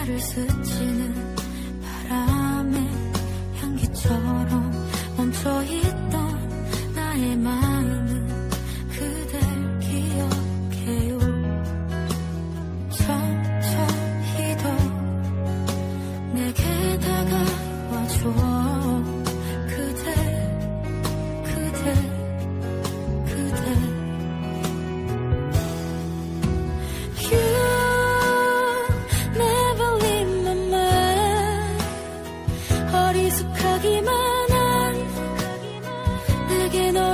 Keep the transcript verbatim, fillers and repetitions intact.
나를 스치는 바람의 향기처럼 멈춰있던 나의 마음은 그댈 기억해요. 천천히 더 내게 다가와줘. 그대 그대 그대 You never leave my mind. 어리숙하기만 한 내게 너